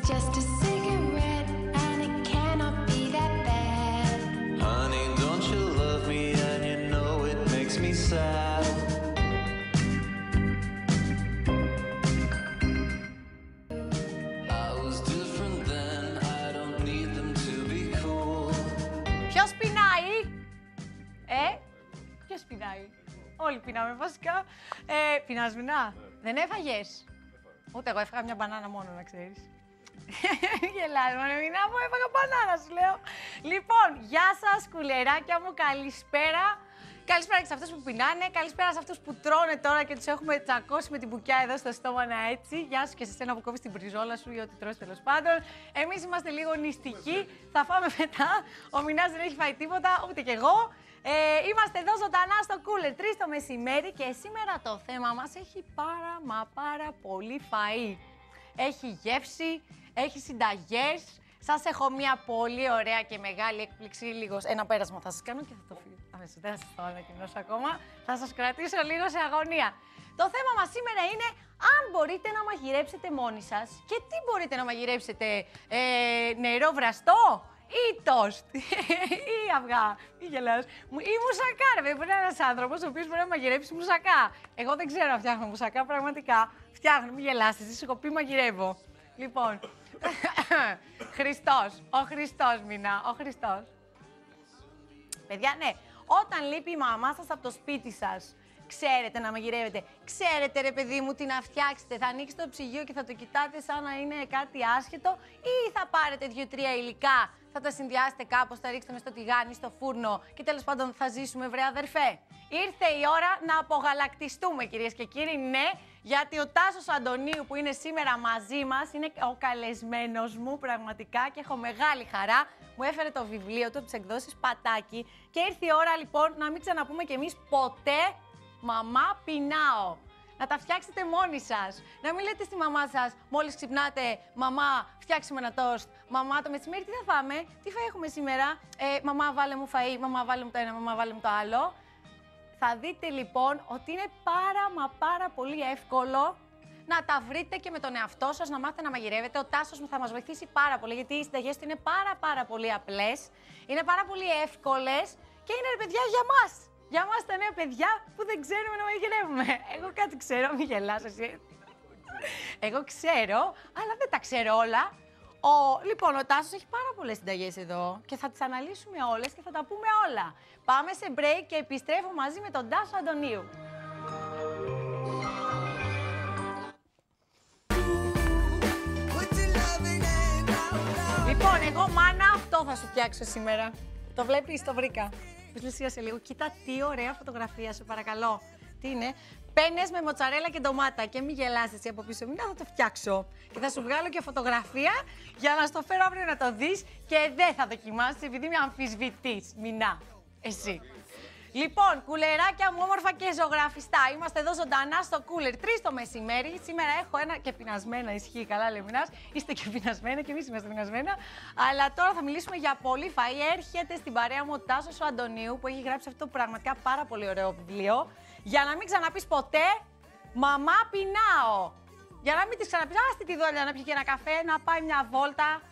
just a cigarette and it cannot be that bad. Honey, don't you love me and you know it makes me sad. I was different then, I don't need them to be cool. Ποιος πεινάει? Ποιος πεινάει? Όλοι πεινάμε βασικά. Πεινάς, Μινά? Δεν έφαγες? Ούτε εγώ έφαγα μια μπανάνα μόνο, να ξέρεις. Γελάς, μόνο Μινά μου, έφαγα μπανάνα, σου λέω. Λοιπόν, γεια σας, κουλεράκια μου, καλησπέρα. Καλησπέρα και σε αυτούς που πεινάνε, καλησπέρα σε αυτούς που τρώνε τώρα και τους έχουμε τσακώσει με την μπουκιά εδώ στο στόμα έτσι. Γεια σου και σε σένα που κόβεις την μπριζόλα σου ή ό,τι τρως τέλος πάντων. Εμείς είμαστε λίγο νηστικοί, θα φάμε μετά. Ο Μινάς δεν έχει φάει τίποτα, ούτε κι εγώ. Είμαστε εδώ ζωντανά στο Cooler 3 το μεσημέρι και σήμερα το θέμα μας έχει πάρα πολύ φαΐ. Έχει γεύση, έχει συνταγές. Σας έχω μια πολύ ωραία και μεγάλη έκπληξη. Λίγο ένα πέρασμα θα σας κάνω και θα το φύγω. Δεν θα σας το ανακοινώσω ακόμα. Θα σας κρατήσω λίγο σε αγωνία. Το θέμα μας σήμερα είναι αν μπορείτε να μαγειρέψετε μόνοι σας και τι μπορείτε να μαγειρέψετε. Νερό βραστό ή τόστ ή αυγά ή γελάς. Ή μουσακά, ρε παιδί. Μπορεί να είναι ένας άνθρωπος ο οποίος μπορεί να μαγειρέψει μουσακά. Εγώ δεν ξέρω να φτιάχνω μουσακά, πραγματικά. Φτιάχνω, μην γελάστε, εσείς έχω πει μαγειρεύω. Λοιπόν, Χριστός, ο Χριστός, Μινά, ο Χριστός. Παιδιά, ναι, όταν λείπει η μαμά σας από το σπίτι σας, ξέρετε να μαγειρεύετε, ξέρετε ρε παιδί μου τι να φτιάξετε, θα ανοίξετε το ψυγείο και θα το κοιτάτε σαν να είναι κάτι άσχετο ή θα πάρετε 2-3 υλικά, θα τα συνδυάσετε κάπως, θα ρίξετε μες στο τηγάνι, στο φούρνο και τέλος πάντων θα ζήσουμε βρε αδερφέ. Ήρθε η ώρα να απογαλακτιστούμε κυρίες και κύριοι, ναι, γιατί ο Τάσος Αντωνίου που είναι σήμερα μαζί μας είναι ο καλεσμένος μου πραγματικά και έχω μεγάλη χαρά. Μου έφερε το βιβλίο του από τις εκδόσεις Πατάκη και ήρθε η ώρα λοιπόν να μην ξαναπούμε κι εμείς ποτέ «Μαμά, πεινάω». Να τα φτιάξετε μόνοι σας. Να μην λέτε στη μαμά σας μόλις ξυπνάτε «Μαμά, φτιάξουμε ένα τόστ». «Μαμά, το μεσημέρι τι θα φάμε, τι φαΐ έχουμε σήμερα». «Μαμά, βάλε μου φαΐ», «Μαμά, βάλε μου το ένα», «Μαμά, βάλε μου το άλλο». Θα δείτε λοιπόν ότι είναι πάρα πολύ εύκολο να τα βρείτε και με τον εαυτό σας, να μάθετε να μαγειρεύετε. Ο Τάσος μου θα μας βοηθήσει πάρα πολύ, γιατί οι συνταγές του είναι πάρα πολύ απλές, είναι πάρα πολύ εύκολες και είναι ρε παιδιά για μας. Για μας τα νέα παιδιά που δεν ξέρουμε να μαγειρεύουμε. Εγώ κάτι ξέρω, μην γελάς εσύ. Εγώ ξέρω, αλλά δεν τα ξέρω όλα. Λοιπόν, ο Τάσος έχει πάρα πολλές συνταγές εδώ και θα τις αναλύσουμε όλες και θα τα πούμε όλα. Πάμε σε break και επιστρέφω μαζί με τον Τάσο Αντωνίου. Λοιπόν, εγώ μάνα αυτό θα σου φτιάξω σήμερα. Το βλέπεις, το βρήκα. Πλησίασε λίγο. Κοίτα τι ωραία φωτογραφία, σε παρακαλώ. Τι είναι? Πένες με μοτσαρέλα και ντομάτα. Και μην γελάς εσύ από πίσω. Μην θα το φτιάξω. Και θα σου βγάλω και φωτογραφία για να στο φέρω αύριο να το δεις και δεν θα δοκιμάσεις επειδή με αμφισβητείς. Μινά. Εσύ. Λοιπόν, κουλεράκια μου όμορφα και ζωγραφιστά. Είμαστε εδώ ζωντανά στο Cooler 3 το μεσημέρι. Σήμερα έχω ένα και πεινασμένα, ισχύει καλά, λέει Μινάς. Είστε και πεινασμένα και εμείς είμαστε πεινασμένα. Αλλά τώρα θα μιλήσουμε για πολύ φαΐ. Έρχεται στην παρέα μου ο Τάσος ο Αντωνίου που έχει γράψει αυτό το πραγματικά πάρα πολύ ωραίο βιβλίο. Για να μην ξαναπείς ποτέ «Μαμά, πεινάω». Για να μην της ξαναπείς «Άστη τη δόλια να πιει και ένα καφέ, να πάει μια βόλτα».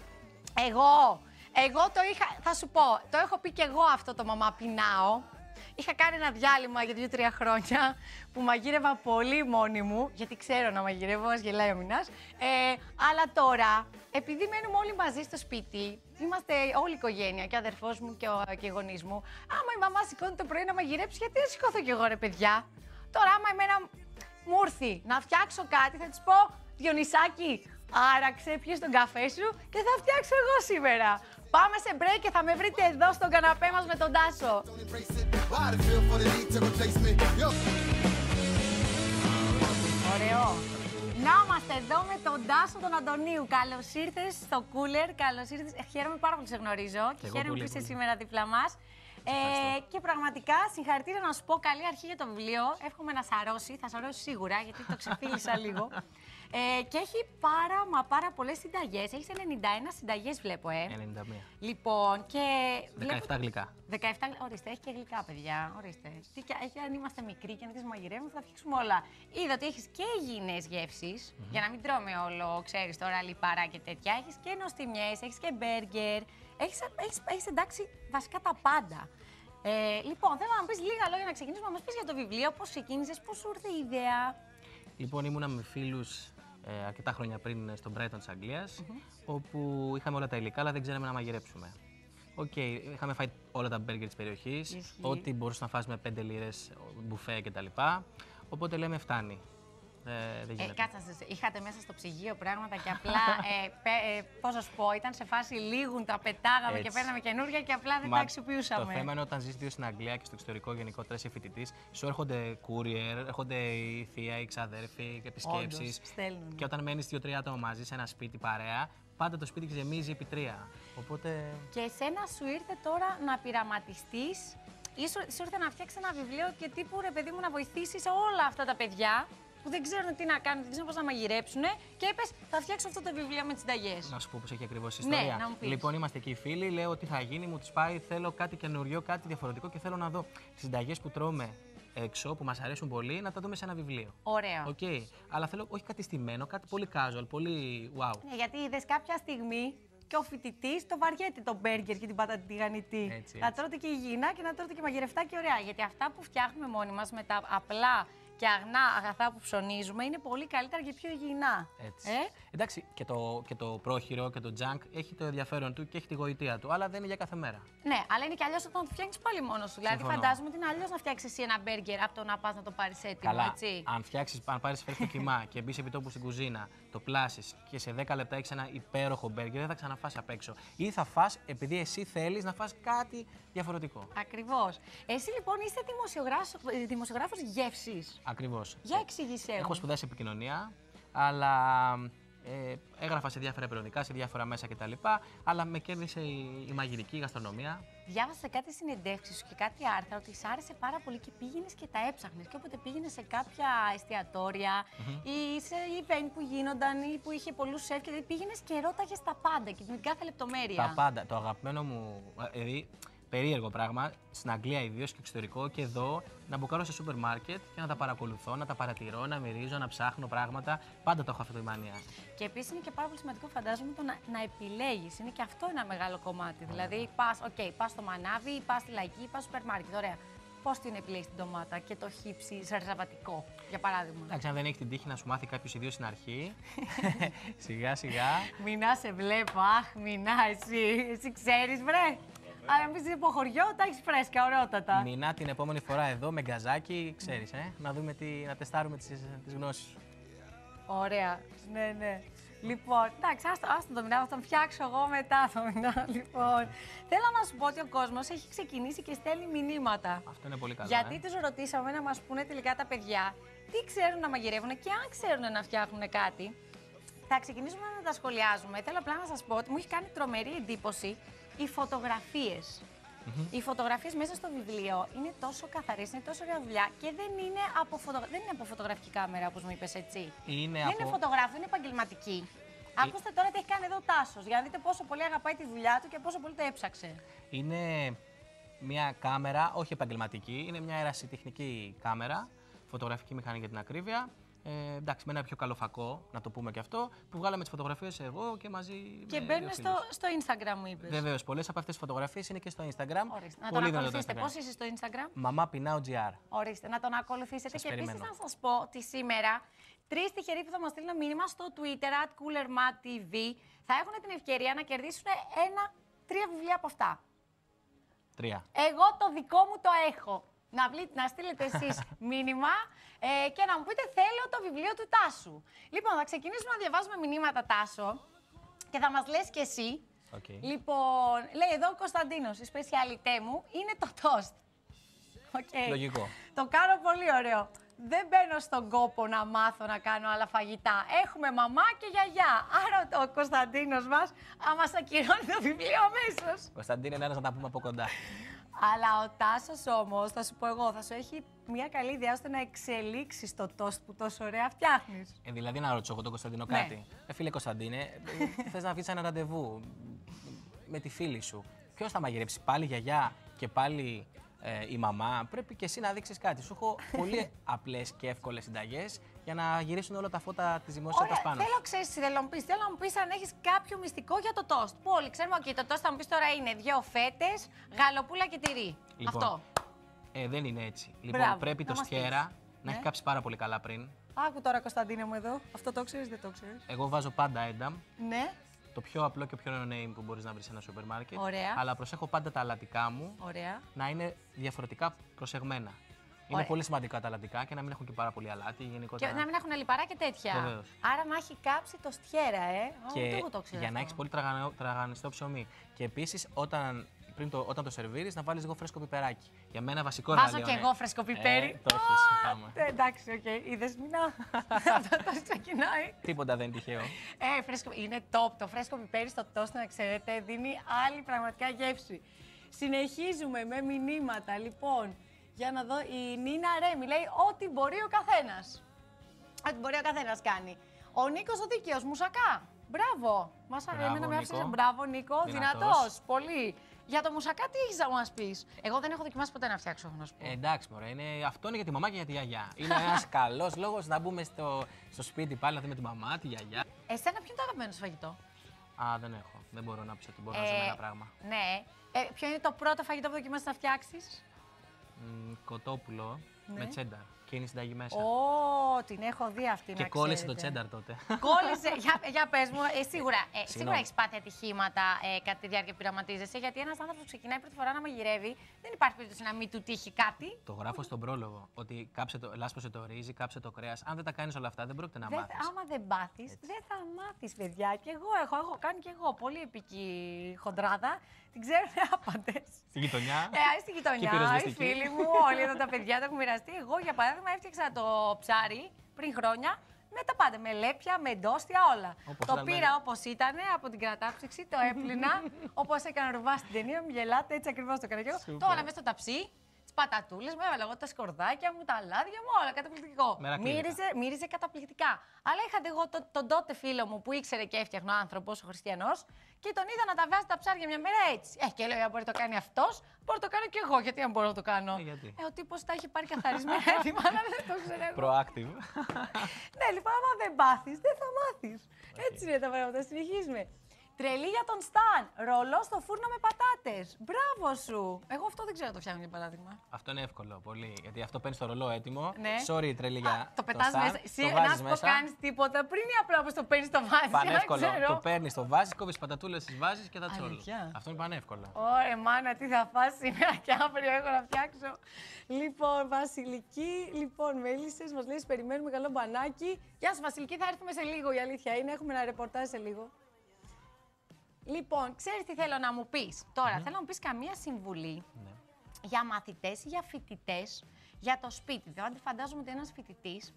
Εγώ το είχα, θα σου πω, το έχω πει και εγώ αυτό το «Μαμά, πεινάω». Είχα κάνει ένα διάλειμμα για 2-3 χρόνια που μαγείρευα πολύ μόνη μου, γιατί ξέρω να μαγειρεύω, ας γελάει ο Μινάς. Αλλά τώρα, επειδή μένουμε όλοι μαζί στο σπίτι, είμαστε όλη η οικογένεια, και ο αδερφός μου και οι γονείς μου. Άμα η μαμά σηκώνει το πρωί να μαγειρέψει, γιατί δεν σηκώθω κι εγώ, ρε παιδιά. Τώρα, άμα εμένα μου έρθει να φτιάξω κάτι, θα της πω «Διονυσάκη, άραξε, πιες τον καφέ σου και θα φτιάξω εγώ σήμερα». Πάμε σε break και θα με βρείτε εδώ στον καναπέ μας με τον Τάσο. Ωραίο. Να είμαστε εδώ με τον Τάσο τον Αντωνίου. Καλώς ήρθες στο Cooler, καλώς ήρθες. Χαίρομαι πάρα πολύ που σε γνωρίζω και χαίρομαι που είσαι σήμερα δίπλα μας. Και πραγματικά συγχαρητήρια να σου πω καλή αρχή για το βιβλίο. Εύχομαι να σ' αρρώσει, θα σ' αρρώσει σίγουρα γιατί το ξεφίλησα λίγο. Και έχει πάρα πολλές συνταγές. Έχεις 91 συνταγές, βλέπω, 91. Λοιπόν, και 17 γλυκά. 17, ορίστε, έχει και γλυκά, παιδιά. Ορίστε. Αν είμαστε μικροί και να τις μαγειρεύουμε, θα φτιάξουμε όλα. Είδα ότι έχεις και υγιεινές γεύσεις, για να μην τρώμε όλο, ξέρεις τώρα, λιπαρά και τέτοια. Έχεις και νοστιμιές, έχεις και μπέργκερ. Έχεις εντάξει βασικά τα πάντα. Λοιπόν, θέλω να μου πεις λίγα λόγια να ξεκινήσουμε, να μας πεις για το βιβλίο, πώς ξεκίνησες, πώς σου ήρθε η ιδέα. Λοιπόν, ήμουνα με φίλους αρκετά χρόνια πριν στο Brighton της Αγγλίας, όπου είχαμε όλα τα υλικά, αλλά δεν ξέραμε να μαγειρέψουμε. Οκ, είχαμε φάει όλα τα μπέργκερ της περιοχής, Ισχύει. ό,τι μπορούσε να φας με 5 λίρες, μπουφέ κτλ. Οπότε λέμε φτάνει. Δεν γίνεται. Κάτσε να σας είχατε μέσα στο ψυγείο πράγματα και απλά, πώς να σου πω, ήταν σε φάση λίγουν, τα πετάγαμε και Έτσι. παίρναμε καινούργια και απλά δεν τα αξιοποιούσαμε. Το θέμα είναι όταν ζεις δύο στην Αγγλία και στο εξωτερικό γενικότερα είσαι φοιτητής, σου έρχονται courier, έρχονται η θεία, οι ξαδέρφοι και επισκέψεις. Όντως, στέλνουν. Και όταν μένεις 2-3 άτομα μαζί σε ένα σπίτι παρέα, πάντα το σπίτι γεμίζει επί 3. Οπότε. Και εσένα σου ήρθε τώρα να πειραματιστείς ή σου ήρθε να φτιάξεις ένα βιβλίο και τύπου ρε παιδί μου να βοηθήσεις όλα αυτά τα παιδιά που δεν ξέρουν τι να κάνουν, δεν ξέρουν πώς να μαγειρέψουν και είπες θα φτιάξω αυτό το βιβλίο με τις συνταγές. Να σου πω πώς έχει ακριβώς η Ναι, ιστορία. να μου πεις. Λοιπόν, είμαστε εκεί φίλοι. Λέω τι θα γίνει, μου τις πάει. Θέλω κάτι καινούριο, κάτι διαφορετικό και θέλω να δω τις συνταγές που τρώμε έξω, που μας αρέσουν πολύ, να τα δούμε σε ένα βιβλίο. Ωραίο. Οκ. Αλλά θέλω όχι κάτι στημένο, κάτι πολύ casual, πολύ wow. Ναι, γιατί είδες κάποια στιγμή και ο φοιτητής το βαριέται το μπέργκερ και την πατάτη τηγανιτή. Έτσι, Να έτσι. τρώτε και υγιεινά και να τρώτε και μαγειρευτά και ωραία. Γιατί αυτά που φτιάχνουμε μόνοι μας με τα απλά και αγνά αγαθά που ψωνίζουμε είναι πολύ καλύτερα και πιο υγιεινά. Έτσι. Εντάξει, και το πρόχειρο και το junk έχει το ενδιαφέρον του και έχει τη γοητεία του, αλλά δεν είναι για κάθε μέρα. Ναι, αλλά είναι και αλλιώς όταν το φτιάχνεις πάλι μόνος σου. Δηλαδή, Συμφωνώ. φαντάζομαι ότι είναι αλλιώς να φτιάξεις εσύ ένα μπέργκερ από το να πας να το πάρεις έτοιμο, Καλά, έτσι. αν πάρεις φρέσκο κιμά και μπεις επί τόπου στην κουζίνα, το πλάσεις και σε 10 λεπτά έχεις ένα υπέροχο μπέργκερ, δεν θα ξαναφάσει απ' έξω. Ή θα φας επειδή εσύ θέλεις να φας κάτι διαφορετικό. Ακριβώς. Εσύ λοιπόν είσαι δημοσιογράφος γεύσης. Ακριβώς. Για εξήγησέ μου. Έχω σπουδάσει επικοινωνία, αλλά έγραφα σε διάφορα περιοδικά, σε διάφορα μέσα κτλ. Αλλά με κέρδισε η μαγειρική, η γαστρονομία. Διάβασα σε κάτι συνεντεύξεις σου και κάτι άρθρα ότι σ' άρεσε πάρα πολύ και πήγαινες και τα έψαχνες. Και όποτε πήγαινες σε κάποια εστιατόρια ή σε event που γίνονταν ή που είχε πολλούς σεφ, και πήγαινες και ρώταγες τα πάντα και την κάθε λεπτομέρεια. Τα πάντα. Το αγαπημένο μου. Δηλαδή, περίεργο πράγμα, στην Αγγλία ιδίως και εξωτερικό και εδώ, να μπουκάρω σε σούπερ μάρκετ και να τα παρακολουθώ, να τα παρατηρώ, να μυρίζω, να ψάχνω πράγματα. Πάντα το έχω αυτή τη μανία. Και επίσης είναι και πάρα πολύ σημαντικό, φαντάζομαι, το να επιλέγεις. Είναι και αυτό ένα μεγάλο κομμάτι. Δηλαδή, πας στο μανάβι, πας στη λαϊκή, πας στο σούπερ μάρκετ. Ωραία. Πώς την επιλέγεις την ντομάτα και το χύψη ζαρζαβατικό, για παράδειγμα. Εντάξει, αν δεν έχει την τύχη να σου μάθει κάποιο ιδίω στην αρχή, σιγά σιγά. Μινά, σε βλέπω. Αχ, Μινά, εσύ ξέρεις, βρε. Αλλά εμείς από χωριό τα έχεις φρέσκα, ωραιότατα. Μηνά την επόμενη φορά εδώ με γκαζάκι, ξέρεις, να δούμε να τεστάρουμε τις γνώσεις σου. Ωραία, ναι. Λοιπόν, εντάξει, άστο το Μινά, θα τον φτιάξω εγώ μετά το Μινά. Λοιπόν, θέλω να σου πω ότι ο κόσμος έχει ξεκινήσει και στέλνει μηνύματα. Αυτό είναι πολύ καλό. Γιατί τους ρωτήσαμε να μας πούνε τελικά τα παιδιά τι ξέρουν να μαγειρεύουν και αν ξέρουν να φτιάχνουν κάτι. Θα ξεκινήσουμε να τα σχολιάζουμε. Θέλω απλά να σας πω ότι μου έχει κάνει τρομερή εντύπωση οι φωτογραφίες. Οι φωτογραφίες μέσα στο βιβλίο είναι τόσο καθαρές, είναι τόσο ωραία δουλειά και δεν είναι από φωτογραφική κάμερα, όπως μου είπες, έτσι. Δεν είναι φωτογράφο, είναι επαγγελματική. Ακούστε τώρα τι έχει κάνει εδώ ο Τάσος, για να δείτε πόσο πολύ αγαπάει τη δουλειά του και πόσο πολύ το έψαξε. Είναι μια κάμερα, όχι επαγγελματική, είναι μια ερασιτεχνική κάμερα, φωτογραφική μηχανή για την ακρίβεια. Εντάξει, με ένα πιο καλό φακό, να το πούμε και αυτό, που βγάλαμε τις φωτογραφίες εγώ και μαζί. Και μπαίνουν στο Instagram, μου είπες. Βεβαίως, πολλές από αυτές τις φωτογραφίες είναι και στο Instagram. Ορίστε. Να τον ακολουθήσετε. Πώς είσαι στο Instagram? Μαμά Πεινάω GR. Ορίστε, να τον ακολουθήσετε. Σας Και επίσης περιμένω. να σας πω ότι σήμερα 3 τυχεροί που θα μας στείλουν μήνυμα στο Twitter @coolermattv θα έχουν την ευκαιρία να κερδίσουν 3 βιβλία από αυτά. 3. Εγώ το δικό μου το έχω. Να στείλετε εσείς μήνυμα και να μου πείτε θέλω το βιβλίο του Τάσου. Λοιπόν, θα ξεκινήσουμε να διαβάζουμε μηνύματα, Τάσο, και θα μας λες και εσύ. Okay. Λοιπόν, λέει εδώ ο Κωνσταντίνος, η σπεσιαλιτέ μου είναι το τόστ. Okay. Λογικό. Το κάνω πολύ ωραίο. Δεν μπαίνω στον κόπο να μάθω να κάνω άλλα φαγητά. Έχουμε μαμά και γιαγιά. Άρα ο Κωνσταντίνος μας μας ακυρώνει το βιβλίο αμέσως. Κωνσταντίνε, ένας να τα πούμε από κοντά. Αλλά ο Τάσος όμως, θα σου πω εγώ, θα σου έχει μια καλή ιδέα ώστε να εξελίξεις το τόστ που τόσο ωραία φτιάχνεις. Δηλαδή να ρωτήσω εγώ τον Κωνσταντίνο Ναι. κάτι. Φίλε Κωνσταντίνε, θες να βγεις ένα ραντεβού με τη φίλη σου. Ποιος θα μαγειρέψει, πάλι η γιαγιά και πάλι η μαμά? Πρέπει και εσύ να δείξεις κάτι. Σου έχω πολύ απλές και εύκολες συνταγές για να γυρίσουν όλα τα φώτα της δημοσιότητας πάνω. Θέλω να μου πεις αν έχεις κάποιο μυστικό για το τόστ. Που όλοι ξέρουμε, ότι το τόστ θα μου πεις τώρα είναι 2 φέτες, γαλοπούλα και τυρί. Λοιπόν, Αυτό. Δεν είναι έτσι. Λοιπόν, Μπράβο, πρέπει το να μας στιέρα πεις. να έχει Ναι. κάψει πάρα πολύ καλά πριν. Άκου τώρα, Κωνσταντίνε μου εδώ. Αυτό το ξέρεις, δεν το ξέρεις? Εγώ βάζω πάντα ένταμ. Ναι, Το πιο απλό και πιο no-name που μπορείς να βρεις σε ένα σούπερ μάρκετ. Ωραία. Αλλά προσέχω πάντα τα αλατικά μου ωραία. να είναι διαφορετικά προσεγμένα. Είναι Ωραία. πολύ σημαντικά τα αλατικά και να μην έχουν και πάρα πολύ αλάτι. Και Γενικότερα. να μην έχουν λιπαρά και τέτοια. Βεβαίως. Άρα να έχει κάψει το στιέρα, ούτε Και εγώ το ξέρω. για να αυτό. έχει πολύ τραγανιστό ψωμί. Και επίσης όταν το σερβίρεις να βάλεις λίγο φρέσκο πιπεράκι. Για μένα βασικό Βάζω εργαλείο και είναι- εγώ φρέσκο πιπέρι. Το έχεις, πάμε. Εντάξει, οκ. Είδες, Μινά. Αυτό το ξεκινάει. Τίποτα δεν είναι τυχαίο. Είναι top. Το φρέσκο πιπέρι στο τόστ, να ξέρετε, δίνει άλλη πραγματικά γεύση. Συνεχίζουμε με μηνύματα. Λοιπόν, για να δω. Η Νίνα Ρέμι λέει ό,τι μπορεί ο καθένας. Ό,τι μπορεί ο καθένας κάνει. Ο Νίκος ο δίκαιος, μουσακά. Μπράβο. Μας Μπράβο, εμένα με Νίκο. άφησε. Μπράβο, Νίκο. Δυνατός. Δυνατός. Πολύ. Για το μουσακά, τι έχεις να μας πεις? Εγώ δεν έχω δοκιμάσει ποτέ να φτιάξω, έχω να σου πω. Εντάξει, μωρέ, αυτό είναι για τη μαμά και για τη γιαγιά. Είναι ένας καλός λόγος να μπούμε στο σπίτι πάλι να δούμε τη μαμά, τη γιαγιά. Εσένα ποιο είναι το αγαπημένο σου φαγητό? Α, δεν έχω. Δεν μπορώ να πεις ότι μπορώ να ζω με ένα πράγμα. Ναι. Ποιο είναι το πρώτο φαγητό που δοκιμάσες να φτιάξεις? Κοτόπουλο Ναι. με τσένταρ. Και είναι η συνταγή μέσα. Την έχω δει αυτή, Και να κόλλησε το ξέρετε. τσένταρ τότε. Κόλλησε. Για πες μου, σίγουρα Συγγνώμη. έχεις πάθει ατυχήματα κατά τη διάρκεια που πειραματίζεσαι, γιατί ένας άνθρωπος που ξεκινάει πρώτη φορά να μαγειρεύει, δεν υπάρχει περίπτωση να μην του τύχει κάτι. Το γράφω στον πρόλογο ότι λάσπωσε το ρύζι, κάψε το κρέας. Αν δεν τα κάνεις όλα αυτά, δεν πρόκειται να μάθεις. Άμα δεν πάθεις, δεν θα μάθεις, παιδιά. Και εγώ έχω κάνει και εγώ πολύ επική χοντράδα. Την ξέρουν άπαντες. Στη γειτονιά. Στη Και γειτονιά, οι πυροσβεστική. φίλοι μου, όλοι εδώ τα παιδιά τα έχουν μοιραστεί. Εγώ, για παράδειγμα, έφτιαξα το ψάρι πριν χρόνια με τα πάντα. Με λέπια, με ντόστια, όλα. Όπως Το ήταν πήρα όπως ήταν από την κατάψυξη, το έπλυνα όπως έκανα ρουβά στην ταινία. Μην γελάτε, έτσι ακριβώς το έκανα και εγώ. Σούπερ. Το έβαλα μέσα στο ταψί, τις πατατούλες μου, έβαλα εγώ τα σκορδάκια μου, τα λάδια μου, όλα καταπληκτικό. Μερακλείδητα. Μύριζε καταπληκτικά. Αλλά είχα εγώ τον τότε φίλο μου που ήξερε και έφτιαχνε ο άνθρωπος, ο Χριστιανός, και τον είδα να τα βάζει τα ψάρια μια μέρα έτσι. Και λέω: αν μπορεί να το κάνει αυτός, μπορώ να το κάνω κι εγώ. Γιατί αν μπορώ να το κάνω. Γιατί? Ο τύπος τα είχε πάρει καθαρισμένα έτοιμα, αλλά δεν το ξέρω εγώ. Proactive. Ναι, λοιπόν, άμα δεν πάθεις, δεν θα μάθεις. Έτσι είναι τα πράγματα. Συνεχίζουμε. Τρελή για τον Σταν. Ρολό στο φούρνο με πατάτες. Μπράβο σου. Εγώ αυτό δεν ξέρω να το φτιάχνω για παράδειγμα. Αυτό είναι εύκολο πολύ. Γιατί αυτό παίρνει το ρολό έτοιμο. Ναι. Sorry, τρελή για. Το πετάς Stan, μέσα. το Να βάζεις σου πω, μέσα. κάνεις τίποτα πριν ή απλά όπως το παίρνεις το βάζεις. Πανεύκολο. Δεν ξέρω. Το παίρνει, το βάζει, κόβει πατατούλε, τι βάζει και τα τσόλου. Αλήθεια? Αυτό είναι πανεύκολο. Ωραία, μάνα, τι θα φας σήμερα και αύριο έχω να φτιάξω. Λοιπόν, Βασιλική, λοιπόν, μέλισσες, μας λέει, περιμένουμε καλό μπανάκι. Γεια σου, Βασιλική, θα έρθουμε σε λίγο, η αλήθεια είναι, έχουμε ένα ρεπορτάζ σε λίγο. Λοιπόν, ξέρεις τι θέλω να μου πεις. Τώρα, θέλω να μου πεις καμία συμβουλή Ναι. για μαθητές ή για φοιτητές για το σπίτι. Δηλαδή, φαντάζομαι ότι ένας φοιτητής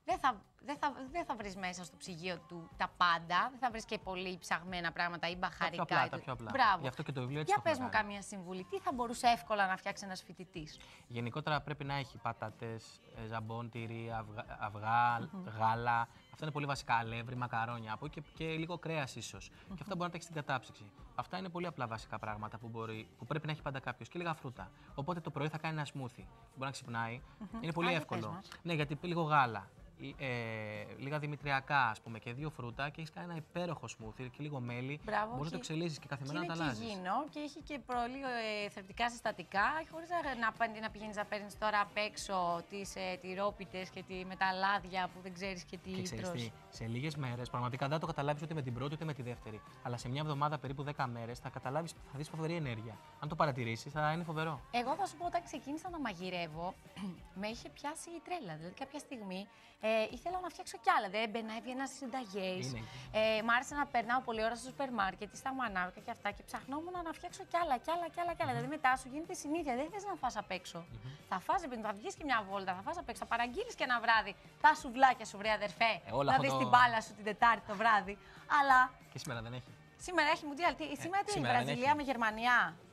δεν θα βρεις μέσα στο ψυγείο του τα πάντα. Δεν θα βρεις και πολύ ψαγμένα πράγματα ή μπαχαρικά. Τα πιο απλά. Μπράβο. Γι' αυτό και το βιβλίο έτσι Για το πες μου έχουμε κάνει. καμία συμβουλή. Τι θα μπορούσε εύκολα να φτιάξει ένας φοιτητής? Γενικότερα πρέπει να έχει πατάτες, ζαμπόν, τυρί, αυγά, γάλα. Αυτά είναι πολύ βασικά. Αλεύρι, μακαρόνια. Από εκεί και λίγο κρέας ίσως. Και αυτά μπορεί να τα έχει στην κατάψυξη. Αυτά είναι πολύ απλά βασικά πράγματα που πρέπει να έχει πάντα κάποιο. Και λίγα φρούτα. Οπότε το πρωί θα κάνει ένα smoothie. Μπορεί να ξυπνάει. Είναι πολύ Α, για εύκολο. πες μας. Ναι, γιατί λίγο γάλα. Λίγα δημητριακά, ας πούμε, και 2 φρούτα και έχει κάνει ένα υπέροχο smoothie και λίγο μέλι. Μπράβο, Μπορεί να το και- εξελίσσει και καθημερινά Είναι να τα αλλάζει. υγιεινό και έχει και λίγο θρεπτικά συστατικά, χωρίς να πηγαίνεις να παίρνεις τώρα απ' έξω τις τυρόπιτες και με τα λάδια που δεν ξέρεις και τι Και ξέρεις τρως. τι, σε λίγες μέρες πραγματικά δεν θα το καταλάβεις ούτε με την πρώτη ούτε με τη δεύτερη. Αλλά σε μια εβδομάδα, περίπου 10 μέρες, θα καταλάβεις, θα δεις φοβερή ενέργεια. Αν το παρατηρήσεις, θα είναι φοβερό. Εγώ θα σου πω, όταν ξεκίνησα να μαγειρεύω, με είχε πιάσει η τρέλα. Δηλαδή, κάποια στιγμή ήθελα να φτιάξω κι άλλα. Δεν έμπαινα, έβγαινα στις συνταγές. Είναι. Μ' άρεσε να περνάω πολλή ώρα στο σούπερ μάρκετ ή στα μανάβικα και αυτά και ψαχνόμουν να φτιάξω κι άλλα. Δηλαδή, μετά σου γίνεται συνήθεια. Δεν θες να φας απ' έξω. Θα φας, θα βγεις και μια βόλτα, θα φας απ' έξω, θα παραγγείλεις και ένα βράδυ τα σουβλάκια σου, βρε αδερφέ. Όλα Να αυτό δεις το- την μπάλα σου την Τετάρτη το βράδυ. Αλλά Και σήμερα δεν έχει. σήμερα έχει Μουντιάλ. Σήμερα τι, σήμερα δεν Βραζιλία έχει. με Γερμανία.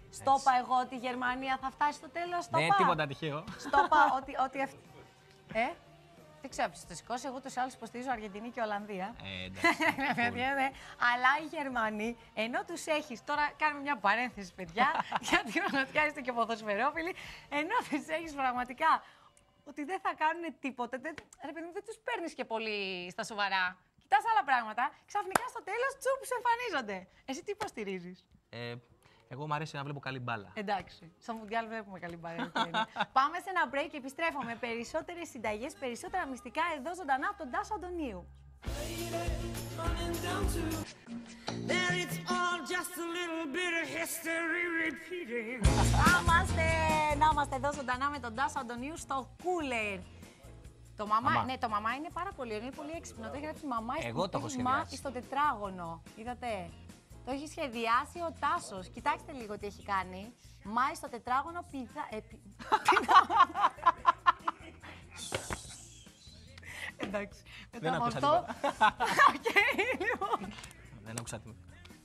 Στο είπα εγώ ότι η Γερμανία θα φτάσει στο τέλος. Δεν είναι τίποτα τυχαίο. Στο είπα ότι αυτή. Δεν ξέρω ποιος το σηκώσει. Εγώ τους άλλους υποστηρίζω Αργεντινή και Ολλανδία. Εντάξει. Ναι. Αλλά οι Γερμανοί, ενώ τους έχεις. Τώρα κάνουμε μια παρένθεση, παιδιά, γιατί πραγματικά είστε και ποδοσφαιρόφιλοι. Ενώ τους έχεις πραγματικά ότι δεν θα κάνουν τίποτα. Ρε παιδί μου, δεν τους παίρνεις και πολύ στα σοβαρά. Κοιτάς άλλα πράγματα. Ξαφνικά στο τέλος τσουπ σου εμφανίζονται. Εσύ τι υποστηρίζεις? Εγώ μου αρέσει να βλέπω καλή μπάλα. Εντάξει. Στο Μουντιάλ βλέπουμε καλή μπάλα. Πάμε σε ένα break και επιστρέφω με περισσότερες συνταγές, περισσότερα μυστικά εδώ ζωντανά από τον Τάσο Αντωνίου. There it's all just a little bit of history repeating. Να είμαστε εδώ ζωντανά με τον Τάσο Αντωνίου στο Cooler. Το μαμά, ναι, το μαμά είναι πάρα πολύ ωραίο, είναι πολύ έξυπνο. Το έχει γράψει μαμά Εγώ το έχω σχεδιάσει. στο τετράγωνο. Είδατε. Το έχει σχεδιάσει ο Τάσος. Κοιτάξτε λίγο τι έχει κάνει. Μάη στο τετράγωνο πιδά. Εντάξει. Δεν Μετά από άκουσα αυτό. τίποτα. Οκ, λοιπόν. Δεν άκουσα τίποτα.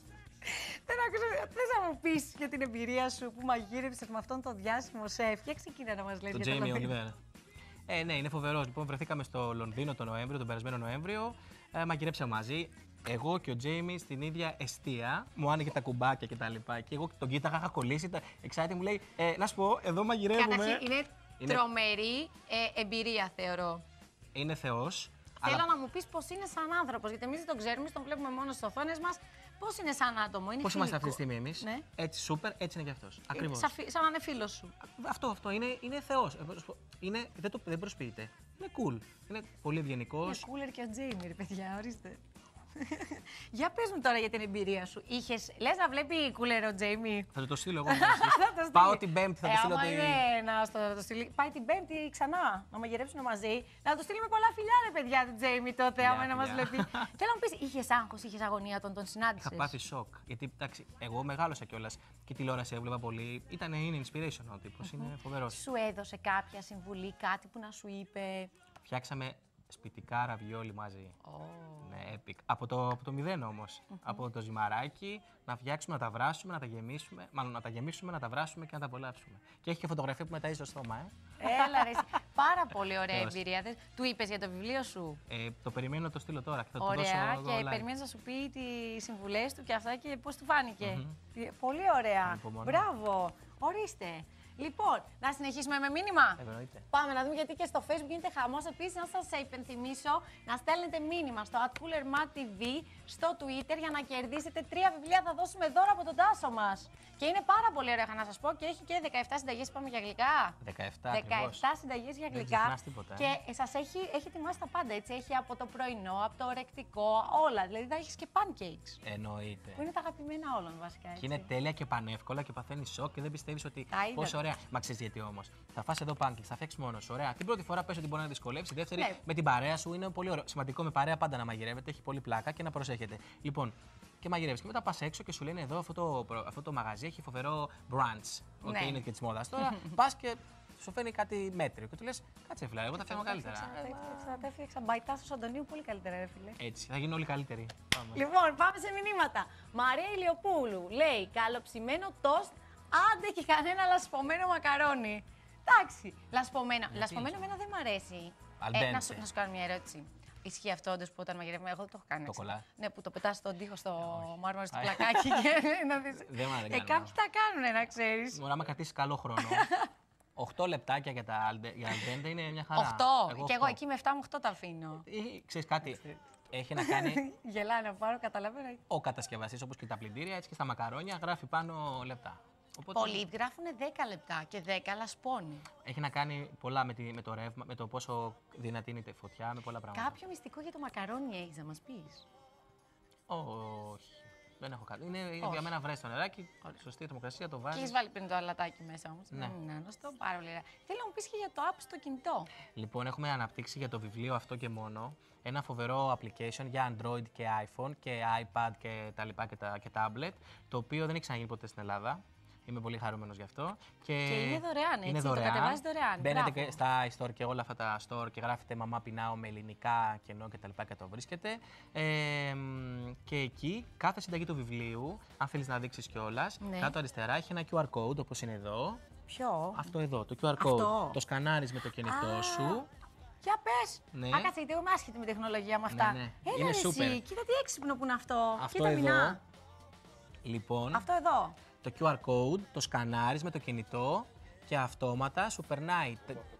Δεν άκουσα. Θες να μου πεις για την εμπειρία σου που μαγείρεψες με αυτόν τον διάσημο σεφ? Για ξεκινά να μας λες Το για Jamie Λονδίνο. Oliver. Ναι, είναι φοβερός. Λοιπόν, βρεθήκαμε στο Λονδίνο τον περασμένο Νοέμβριο. Μαγειρέψαμε μαζί. Εγώ και ο Τζέιμι στην ίδια εστία. Μου άνοιγε τα κουμπάκια και τα λοιπά. Και εγώ τον κοίταγα, είχα κολλήσει. Εξάρτητα μου λέει, να σου πω, εδώ μαγειρεύουμε. Καταρχήν, είναι τρομερή εμπειρία, θεωρώ. Είναι θεός. Θέλω να μου πεις πώς είναι σαν άνθρωπος, γιατί εμείς δεν τον ξέρουμε, τον βλέπουμε μόνο στις οθόνες μας. Πώς είναι σαν άτομο, είναι Πώς είμαστε αυτή τη φιλικό. στιγμή εμείς. Ναι. Έτσι, σούπερ, έτσι είναι και αυτός. Ακριβώς. Σαν να είναι φίλος σου. Αυτό είναι θεός. Δεν προσποιείται. Είναι cool. Είναι πολύ Είναι ευγενικός. κούλερ και ο Τζέιμι, ρε παιδιά, ορίστε. Για πες μου τώρα για την εμπειρία σου. Λες να βλέπει κούλερ ο Τζέιμι? Θα του το στείλω εγώ. Θα το στείλει. Πάω την Πέμπτη, θα του στείλω. Άμα είναι να το στείλει. Πάει την Πέμπτη ξανά να μαγειρέψουν μαζί. Να του στείλουμε πολλά φιλιά, ρε παιδιά, του Τζέιμι τότε, άμα είναι να μα φιλιά. βλέπει. Θέλω να μου πει, είχε άγχος, είχε αγωνία όταν τον συνάντησε? Είχα πάθει σοκ. Γιατί εντάξει, εγώ μεγάλωσα κιόλας και τηλεόραση έβλεπα πολύ. Είναι inspiration ο τύπος. Είναι φοβερός. Σου έδωσε κάποια συμβουλή, κάτι που να σου είπε? Φτιάξαμε σπιτικά ραβιόλι μαζί. Ναι, epic. Από το μηδέν όμως. Από το ζυμαράκι, να φτιάξουμε, να τα βράσουμε, να τα γεμίσουμε. Μάλλον να τα γεμίσουμε, να τα βράσουμε και να τα απολαύσουμε. Και έχει και φωτογραφία που μεταζει στο στόμα, Έλα, ρε. Εσύ. Πάρα πολύ ωραία εμπειρία. Του είπες για το βιβλίο σου? Το περιμένω να το στείλω τώρα και θα του δώσω Ωραία, εγώ και live. περιμένεις να σου πει τις συμβουλές του και αυτά και πώς του φάνηκε. Πολύ ωραία. Ανυπομονώ. Μπράβο. Ορίστε. Λοιπόν, να συνεχίσουμε με μήνυμα. Εννοείται. Πάμε να δούμε, γιατί και στο Facebook γίνεται χαμός. Επίσης, να σας υπενθυμίσω να στέλνετε μήνυμα στο @coolermat.tv στο Twitter για να κερδίσετε 3 βιβλία. Θα δώσουμε δώρα από τον Τάσο μας. Και είναι πάρα πολύ ωραία, να σας πω, και έχει και 17 συνταγές. Πάμε για γλυκά. 17 17 ακριβώς. συνταγές για Δεν γλυκά. ξεχνάς τίποτα, Και σας έχει ετοιμάσει τα πάντα, έτσι. Έχει από το πρωινό, από το ορεκτικό, όλα. Δηλαδή θα έχεις και pancakes. Εννοείται. Που είναι τα αγαπημένα όλων βασικά. Έτσι. Και είναι τέλεια και πανεύκολα και παθαίνει σοκ και δεν πιστεύει ότι. Τα είδα. Πόσο ωραία. Μα ξέρει γιατί όμως. Θα φας εδώ pancakes, θα φτιάξει μόνο. Ωραία. Την πρώτη φορά πες ότι μπορεί να δυσκολεύσει. Τη δεύτερη Ναι. με την παρέα σου είναι πολύ ωραίο. Σημαντικό με παρέα πάντα να μαγειρεύετε. Έχει πολύ πλάκα και να προσέχετε. Λοιπόν, και μαγειρεύει. Και μετά πα έξω και σου λένε εδώ αυτό το μαγαζί έχει φοβερό brunch. Ότι Ναι. είναι και τη μόδα. Τώρα πα και σου φαίνει κάτι μέτριο και του λε: Κάτσε, φιλά, εγώ τα φτιάχνω καλύτερα. Τα έφτιαξα μπαϊτάσος Αντωνίου πολύ καλύτερα, ρε φίλε. Έτσι, θα γίνουν όλοι καλύτεροι. Πάμε. Λοιπόν, πάμε σε μηνύματα. Μαρία Ηλιοπούλου λέει: καλοψημένο τόστ, άντε και κανένα λασπωμένο μακαρόνι. Εντάξει, λασπωμένο εμένα δεν μ' αρέσει. Al Να dente. σου κάνω μια ερώτηση. Ισχύει αυτό όντως που όταν μαγειρεύουμε, εγώ δεν το έχω κάνει. Το έτσι. κολλά. Ναι, που το πετάς στον τοίχο στο μάρμαρο στο πλακάκι και να δεις. Δεν μ' αρέσει. Κάποιοι τα κάνουν, να ξέρεις. Μπορεί να κρατήσει καλό χρόνο. 8 λεπτάκια για al dente είναι μια χαρά. 8. Και εγώ εκεί με 7 με 8 τα αφήνω. Ξέρεις κάτι, έχει να κάνει Γελάει να πάρω, καταλαβαίνω. ο κατασκευαστής, όπως και τα πλυντήρια, έτσι και στα μακαρόνια γράφει πάνω λεπτά. Οπότε Πολλοί γράφουν 10 λεπτά και 10 λασπώνει. έχει να κάνει πολλά με το ρεύμα, με το πόσο δυνατή είναι η φωτιά, με πολλά πράγματα. Κάποιο μυστικό για το μακαρόνι έχεις να μας πεις? Όχι. Δεν έχω κάτι. Είναι Όχι. για μένα βρες το νεράκι, σωστή θερμοκρασία, το Και βάζεις. έχεις βάλει πριν το αλατάκι μέσα όμως. Ναι. Δεν είναι γνωστό, πάρα πολύ ωραία. Θέλω να μου πεις και για το app στο κινητό. Λοιπόν, έχουμε αναπτύξει για το βιβλίο αυτό και μόνο ένα φοβερό application για Android και iPhone και iPad και τα λοιπά και tablet, το οποίο δεν έχει ξαναγίνει ποτέ στην Ελλάδα. Είμαι πολύ χαρούμενος γι' αυτό. Και είναι δωρεάν, έτσι. Είναι Το δωρεάν. κατεβάζει δωρεάν. Μπαίνετε Μπράβο. και στα store και όλα αυτά τα store και γράφετε «Μαμά πεινάω» με ελληνικά κενό κτλ. Και το βρίσκετε. Και εκεί κάθε συνταγή του βιβλίου, αν θέλεις να δείξεις κιόλας, Ναι. κάτω αριστερά έχει ένα QR code όπως είναι εδώ. Ποιο? Αυτό εδώ, το QR code. Αυτό. Το σκανάρεις με το κινητό Α, σου. Για πες. Ναι. Α, κάτσε, γιατί εγώ είμαι άσχετη με τεχνολογία με αυτά. Ναι, ναι. Έλα, Είναι ρε, σούπερ. εσύ, κοίτα τι έξυπνο που είναι αυτό. Αυτό Κοίτα, εδώ. Μινά. Λοιπόν, Αυτό εδώ. το QR code το σκανάρεις με το κινητό και αυτόματα σου περνάει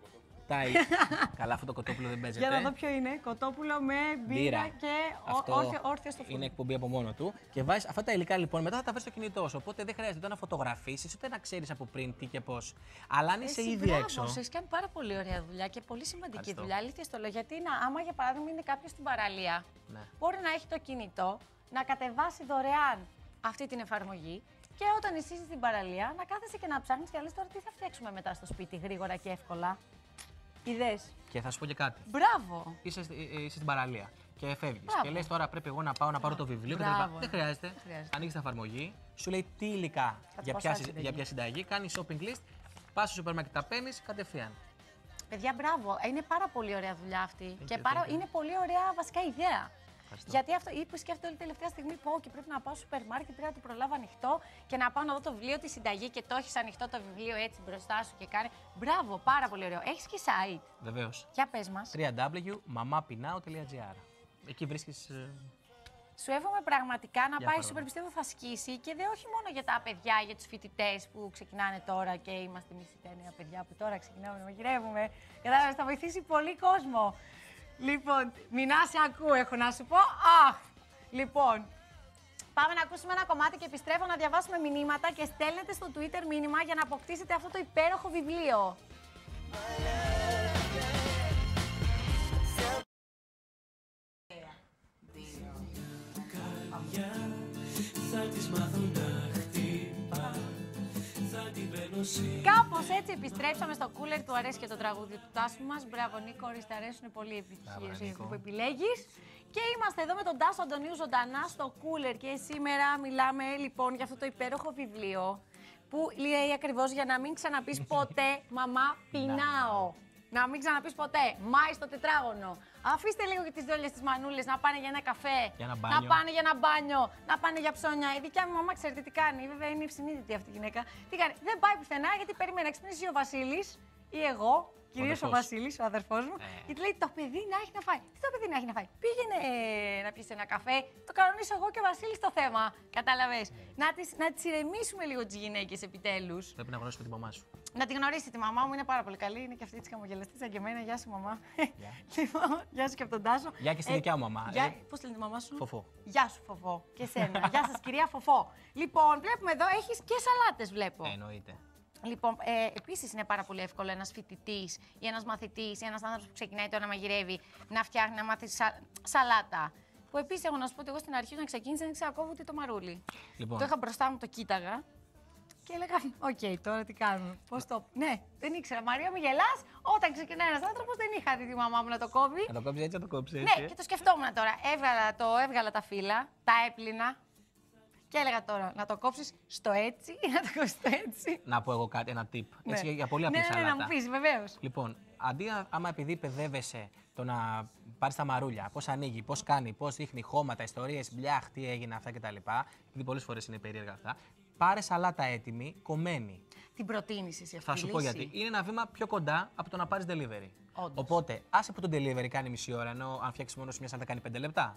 Καλά, αυτό το κοτόπουλο δεν παίζεται. Για να δω ποιο είναι. Κοτόπουλο με μπύρα και Αυτό όρθιο στο φούρνο. είναι εκπομπή από μόνο του. Και βάζεις αυτά τα υλικά λοιπόν, μετά θα τα βρεις στο κινητό σου. Οπότε δεν χρειάζεται ούτε να φωτογραφίσεις, ούτε να ξέρεις από πριν τι και πώς. Αλλά αν είσαι Εσύ, ήδη μπράβο, έξω. σου έχεις κάνει πάρα πολύ ωραία δουλειά και πολύ σημαντική Ευχαριστώ. δουλειά. Αλήθεια στο λέω. Γιατί άμα για παράδειγμα είναι κάποιο στην παραλία, Ναι. μπορεί να έχει το κινητό, να κατεβάσει δωρεάν αυτή την εφαρμογή και όταν εσύ είσαι στην παραλία να κάθεσαι και να ψάχνεις και να λες τώρα τι θα φτιάξουμε μετά στο σπίτι γρήγορα και εύκολα. Ιδέες. Και θα σου πω και κάτι. Μπράβο. Είσαι στην παραλία και φεύγεις. Μπράβο. Και λες τώρα πρέπει εγώ να πάω να πάρω το βιβλίο κτλ. Μπράβο. Δεν χρειάζεται. χρειάζεται. Ανοίγεις την εφαρμογή, σου λέει τι υλικά πω σαν συνταγή. για ποια συνταγή, κάνεις shopping list, πας στο σούπερ μάρκετ, τα παίρνεις κατευθείαν. Παιδιά, μπράβο. Είναι πάρα πολύ ωραία δουλειά αυτή. Thank Και you, thank you. είναι πολύ ωραία βασικά ιδέα. Ευχαριστώ. Γιατί αυτό είπε σκέφτεται όλη τελευταία στιγμή πω και πρέπει να πάω στο σούπερ μάρκετ, πρέπει να το προλάβω ανοιχτό και να πάω να δω το βιβλίο, τη συνταγή και το έχει ανοιχτό το βιβλίο έτσι μπροστά σου και κάνει. Μπράβο, πάρα πολύ ωραίο. Έχει και site. Βεβαίως. Για πες μας. www.mamapinao.gr. Εκεί βρίσκεις. Σου εύχομαι πραγματικά να πάει παρόλα. σούπερ, πιστεύω θα σκίσει και δεν όχι μόνο για τα παιδιά, για τους φοιτητές που ξεκινάνε τώρα και είμαστε εμείς τα νέα παιδιά που τώρα ξεκινάμε να μαγειρεύουμε. Κατάλαβες, θα βοηθήσει πολύ κόσμο. Λοιπόν, Μινά, σε ακούω, έχω να σου πω. Αχ! Λοιπόν, πάμε να ακούσουμε ένα κομμάτι και επιστρέφω να διαβάσουμε μηνύματα και στέλνετε στο Twitter μήνυμα για να αποκτήσετε αυτό το υπέροχο βιβλίο. Κάπως έτσι επιστρέψαμε στο κούλερ του αρέσει και το τραγούδι του Τάσου μας. Μπράβο Νίκο, ορίστε, αρέσουν πολύ οι επιτυχίες Νίκο. που επιλέγεις. Και είμαστε εδώ με τον Τάσο Αντωνίου ζωντανά στο κούλερ και σήμερα μιλάμε λοιπόν για αυτό το υπέροχο βιβλίο που λέει ακριβώς για να μην ξαναπείς ποτέ «Μαμά, πεινάω». Να μην ξαναπείς ποτέ «Μάη στο τετράγωνο». Αφήστε λίγο και τις δόλιες της μανούλες να πάνε για ένα καφέ, Για ένα να μπάνιο. πάνε για ένα μπάνιο, να πάνε για ψώνια. Η δικιά μου μαμά ξέρετε τι κάνει, βέβαια είναι ευσυνείδητη αυτή η γυναίκα. Τι κάνει, δεν πάει πουθενά γιατί περιμένει να ξυπνήσει ο Βασίλης ή εγώ, κυρίως ο αδερφός. Βασίλης, ο αδερφός μου, γιατί λέει το παιδί να έχει να φάει. Τι το παιδί να έχει να φάει, πήγαινε να πιεις ένα καφέ, το κανονίσω εγώ και ο Βασίλης το θέμα. Κατάλαβες. Να τις ηρεμήσουμε λίγο τις γυναίκες επιτέλους. Πρέπει να γνωρίσουμε τη μαμά σου. Να τη γνωρίσετε, τη μαμά μου είναι πάρα πολύ καλή. Είναι και αυτή τη χαμογελαστή σαν και εμένα. Γεια σου, μαμά. Λοιπόν, γεια σου και από τον Τάσο. Γεια και στη δικιά μου μαμά. Πώς λένε τη μαμά σου? Φοφό. Γεια σου, Φοφό. Και σένα. Γεια σας, κυρία Φοφό. Λοιπόν, βλέπουμε εδώ, έχεις και σαλάτες, βλέπω. Εννοείται. Λοιπόν, επίσης είναι πάρα πολύ εύκολο ένας φοιτητής ή ένας μαθητής ή ένας άνθρωπος που ξεκινάει τώρα να μαγειρεύει να φτιάχνει, να μάθει σαλάτα. Που επίσης έχω να σου πω ότι εγώ στην αρχή όταν ξεκίνησα δεν ήξερα κόβω ούτε το μαρούλι. Λοιπόν. Το είχα μπροστά μου, το κοίταγα και έλεγα: Οκ, τώρα τι κάνουμε. Πώς το. Ναι, δεν ήξερα. Μαρία, μου γελάς. Όταν ξεκινάει ένας άνθρωπος δεν είχα δει τη μαμά μου να το κόβει. Να το κόψει έτσι, να το κόψει έτσι. Ναι, και το σκεφτόμουν τώρα. Έβγαλα τα φύλλα, τα έπλυνα και έλεγα τώρα να το κόψεις στο έτσι ή να το κόψεις στο έτσι. Να πω εγώ κάτι, ένα tip. Έτσι, Ναι. για πολύ απλή Ναι, σαλάτα. να μου πεις, βεβαίως. Λοιπόν, αντί άμα επειδή παιδεύεσαι το να πάρει τα μαρούλια, πώς ανοίγει, πώς κάνει, πώς δείχνει χώματα, ιστορίες, μπλιάχ, τι έγινε αυτά κτλ. Γιατί πολλές φορές είναι περίεργα αυτά. Πάρε σαλάτα έτοιμη, κομμένη. Την προτείνεις εσύ αυτή Θα τη σου πω λύση? γιατί. Είναι ένα βήμα πιο κοντά από το να πάρει delivery. Όντως. Οπότε, άσε που το delivery κάνει μισή ώρα, ενώ αν φτιάξει μόνο σου μια σαλάτα κάνει 5 λεπτά.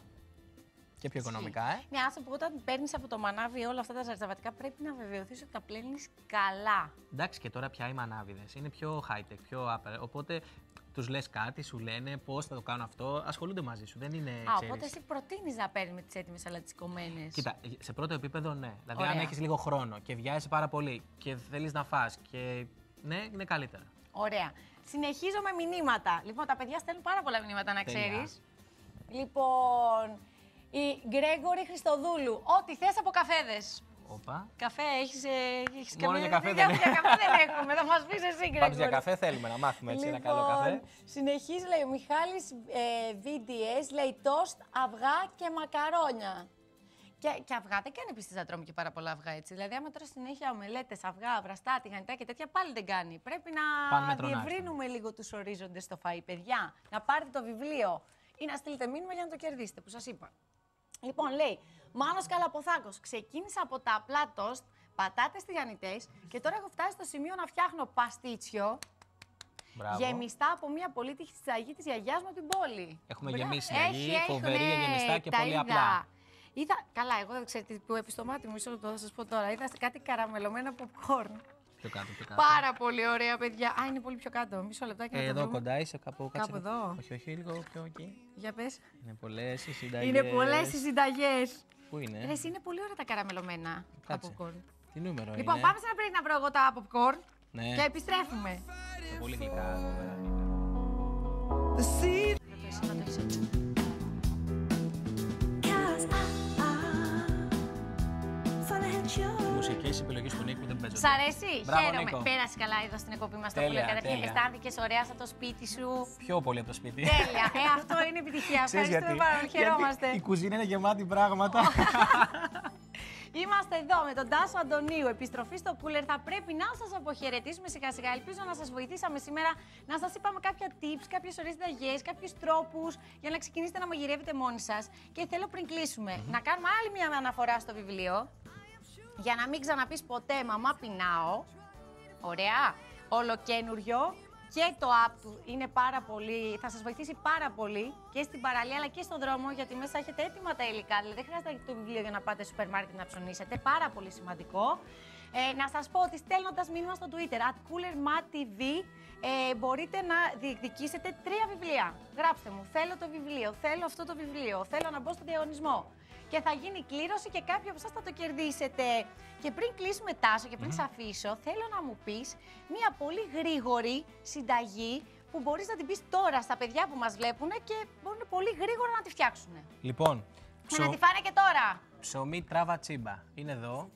Και πιο οικονομικά, Ναι, άσε που όταν παίρνεις από το μανάβι όλα αυτά τα ζαρζαβατικά πρέπει να βεβαιωθείς ότι τα πλένεις καλά. Εντάξει, και τώρα πια οι μανάβιδες είναι πιο high-tech, πιο upper. Οπότε τους λες κάτι, σου λένε πώς θα το κάνω αυτό, ασχολούνται μαζί σου. Δεν είναι. Ξέρεις. Οπότε εσύ προτείνεις να παίρνεις με τις έτοιμες σαλάτες κομμένες. Κοίτα, σε πρώτο επίπεδο ναι. Δηλαδή, Ωραία. αν έχεις λίγο χρόνο και βιάζεσαι πάρα πολύ και θέλεις να φας και. Ναι, είναι καλύτερα. Ωραία. Συνεχίζω με μηνύματα. Λοιπόν, τα παιδιά στέλνουν πάρα πολλά μηνύματα, να Τέλεια. ξέρεις. Λοιπόν, η Γκρέγορη Χριστοδούλου. Ό,τι θες από καφέδες. Όπα. Καφέ, έχεις Μόνο για καφέ για δεν καφέ δεν έχουμε, θα μας πεις εσύ, Γκρέγορη. Πάντως για καφέ θέλουμε να μάθουμε έτσι ένα καλό καφέ. Συνεχίζει, λέει, ο Μιχάλης VDS, λέει, τόστ, αυγά και μακαρόνια. Και αυγά δεν κάνει επίσης να τρώμε και πάρα πολλά αυγά έτσι. Δηλαδή, άμα τρως συνέχεια ομελέτες, αυγά, βραστά, τηγανιτά και τέτοια, πάλι δεν κάνει. Πρέπει να διευρύνουμε λίγο τους ορίζοντες στο φαΐ, παιδιά. Να πάρετε το βιβλίο ή να στείλετε μήνυμα για να το κερδίσετε, που σας είπα. Λοιπόν, λέει, Μάνος Καλαποθάκος, ξεκίνησα από τα απλά τοστ, πατάτες τηγανιτές και τώρα έχω φτάσει στο σημείο να φτιάχνω παστίτσιο. Μπράβο. Γεμιστά από μια πολύτιμη συνταγή της γιαγιάς μου από την πόλη. Έχουμε γεμίσει συνταγή, φοβερή για γεμιστά και πολύ απλά. Καλά, εγώ ξέρετε που επιστομάτι μου, μισό λεπτό θα σας πω τώρα. Είδα κάτι καραμελωμένα popcorn. Πιο κάτω, πιο κάτω. Πάρα πολύ ωραία, παιδιά. Α, είναι πολύ πιο κάτω. Μισό λεπτάκι να το Εδώ βρούμε. κοντά είσαι, κάπου κάτσε. Κάπου εδώ. Όχι, λίγο πιο εκεί. Για πες. Είναι πολλές οι συνταγές. Είναι πολλές οι συνταγές. Πού είναι? Ρε, εσύ είναι πολύ ωραία τα καραμελωμένα τα Κάτσε. popcorn. Τι νούμερο Λοιπόν, είναι? πάμε σε ένα break να βρω εγώ τα popcorn Ναι. και επιστρέφουμε. Πολύ γλυκά. Μουσικές επιλογές του Νίκου δεν παίζονται. Σ' αρέσει, Μπράβο, χαίρομαι. Νίκο. Πέρασε καλά εδώ στην εκπομπή μας στο Τέλεια, Cooler. Καταρχήν, τέλεια. αισθάνθηκες ωραία στο σπίτι σου. Πιο πολύ από το σπίτι. Τέλεια. Αυτό είναι επιτυχία. Ξέρεις Ευχαριστούμε πάρα πολύ. Χαιρόμαστε. Γιατί η κουζίνα είναι γεμάτη πράγματα. Είμαστε εδώ με τον Τάσο Αντωνίου. Επιστροφή στο Cooler. Θα πρέπει να σας αποχαιρετήσουμε σιγά σιγά. Ελπίζω να σας βοηθήσαμε σήμερα, να σας είπαμε κάποια tips, κάποιες ωραίες συνταγές, κάποιους τρόπους για να ξεκινήσετε να μαγειρεύετε μόνοι σας. Και θέλω πριν κλείσουμε να κάνουμε άλλη μια αναφορά στο βιβλίο. Για να μην ξαναπείς ποτέ μαμά πεινάω. Ωραία. Ολοκένουριο. Και το app του είναι πάρα πολύ, θα σας βοηθήσει πάρα πολύ και στην παραλία αλλά και στον δρόμο, γιατί μέσα έχετε έτοιμα τα υλικά. Δηλαδή δεν χρειάζεται το βιβλίο για να πάτε στο σούπερ μάρκετ να ψωνίσετε. Πάρα πολύ σημαντικό. Να σας πω ότι στέλνοντας μήνυμα στο Twitter @coolermatv μπορείτε να διεκδικήσετε 3 βιβλία. Γράψτε μου, θέλω το βιβλίο, θέλω αυτό το βιβλίο, θέλω να μπω στο διαγωνισμό. Και θα γίνει κλήρωση και κάποιοι από εσάς θα το κερδίσετε. Και πριν κλείσουμε, Τάσο, και πριν σε αφήσω, θέλω να μου πεις μια πολύ γρήγορη συνταγή που μπορείς να την πεις τώρα στα παιδιά που μας βλέπουν και μπορούν πολύ γρήγορα να τη φτιάξουν. Λοιπόν, Και να τη φάνε και τώρα. ψωμί τράβα τσίμπα. Είναι εδώ.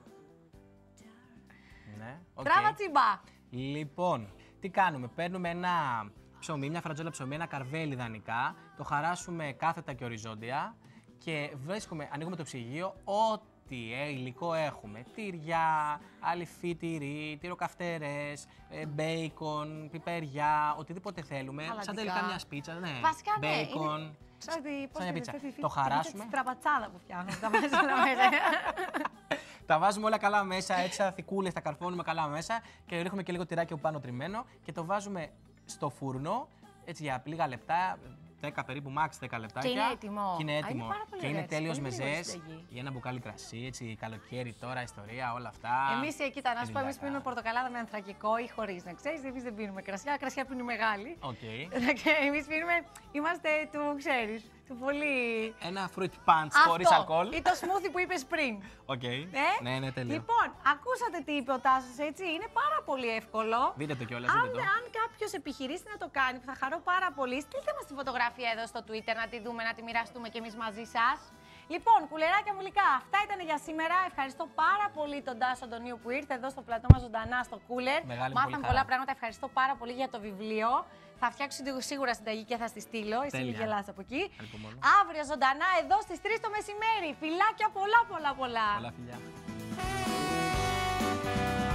Ναι, οκ. Τράβα τσιμπά. Λοιπόν, τι κάνουμε? Παίρνουμε ένα ψωμί, μια φρατζόλα ψωμί, ένα καρβέλι ιδανικά, το χαράσουμε κάθετα και οριζόντια και ανοίγουμε το ψυγείο, ό,τι υλικό έχουμε. Τυριά, αληφή τυρί, τυροκαυτέρες, μπέικον, πιπεριά, οτιδήποτε θέλουμε. Σαν Αλατικά. τελικά μια πίτσα, ναι. Βασικά, ναι, Μπέικον. είναι- Ξέρετε, πώς μια τη πίτσα. λες, Το χαράσουμε. Τη τραπατσάδα που φτιάχνω. Τα βάζεις όλα μέσα. Τα βάζουμε όλα καλά μέσα, έτσι σαν θικούλες, τα καρφώνουμε καλά μέσα και ρίχνουμε και λίγο τυράκι από πάνω τριμμένο και το βάζουμε στο φούρνο έτσι για λίγα λεπτά, 10 περίπου, max 10 λεπτάκια. Και είναι έτοιμο. Και είναι Α, είναι έτοιμο. πάρα πολύ Και είναι ωραία, τέλειος πολύ με γρήγορη ζεστ, συνταγή. για ένα μπουκάλι κρασί, έτσι, καλοκαίρι τώρα, ιστορία, όλα αυτά. Εμείς, κοίτα, να σου πω, εμείς Τελειακά. πίνουμε πορτοκαλάδα με ανθρακικό ή χωρίς, να ξέρεις. Εμείς δεν πίνουμε κρασιά, κρασιά πίνουν μεγάλοι. Οκ. Εμείς πίνουμε, είμαστε του, ξέρεις, του πολύ... Ένα fruit punch χωρίς αλκοόλ. Ή το smoothie που είπες πριν. Οκ. Ναι, Ναι, τέλειο. Λοιπόν, ακούσατε τι είπε ο Τάσος, έτσι. Είναι πάρα πολύ εύκολο. Δείτε το κιόλας, δείτε το. Αν κάποιος επιχειρήσει να το κάνει, που θα χαρώ πάρα πολύ, στείλτε μας τη φωτογραφία εδώ στο Twitter να τη δούμε, να τη μοιραστούμε κι εμείς μαζί σας. Λοιπόν, κουλεράκια μου γλυκά, αυτά ήταν για σήμερα. Ευχαριστώ πάρα πολύ τον Τάσο Αντωνίου που ήρθε εδώ στο πλατό μας ζωντανά στο Cooler. Μεγάλη μου Μάθαμε πολύ πολλά χαρά. πράγματα. Ευχαριστώ πάρα πολύ για το βιβλίο. Θα φτιάξω σίγουρα συνταγή και θα στη στείλω. Εσύ Τέλεια. μη γελάς από εκεί. Ανυπομονώ. Αύριο ζωντανά εδώ στις 3 το μεσημέρι. Φιλάκια πολλά. Πολλά φιλιά.